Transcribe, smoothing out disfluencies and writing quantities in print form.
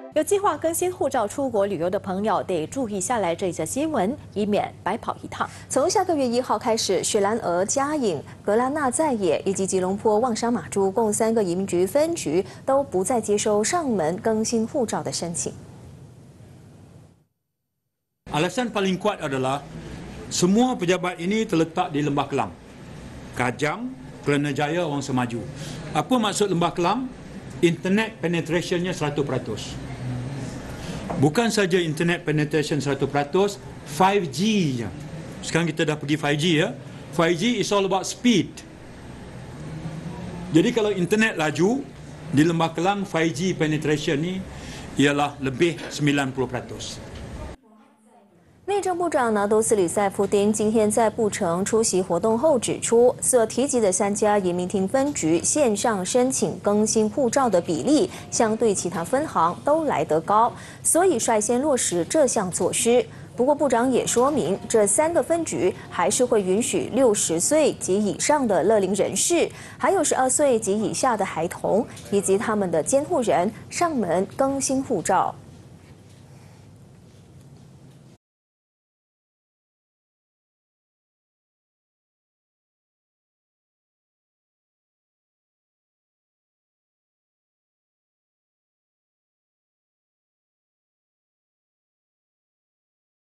有计划更新护照出国旅游的朋友得注意下来这则新闻，以免白跑一趟。 从下个月1号开始，雪兰莪、嘉颖、格拉纳在野以及吉隆坡旺沙马珠共3个移民局分局都不再接收上门更新护照的申请。 Alasan paling kuat adalah semua pejabat ini terletak di Lembah Kelang, Kajang, Kelana Jaya, Wangsa Maju. Apa maksud Lembah Kelang? Internet penetrationnya 100%. Bukan saja internet penetration 100%, 5G je. Sekarang kita dah pergi 5G ya. 5G is all about speed. Jadi kalau internet laju di Lembah Kelang 5G penetration ni ialah lebih 90%. 内政部长拿督斯里塞夫丁今天在布城出席活动后指出，所提及的3家移民厅分局线上申请更新护照的比例，相对其他分行都来得高，所以率先落实这项措施。不过，部长也说明，这3个分局还是会允许60岁及以上的乐龄人士，还有12岁及以下的孩童以及他们的监护人上门更新护照。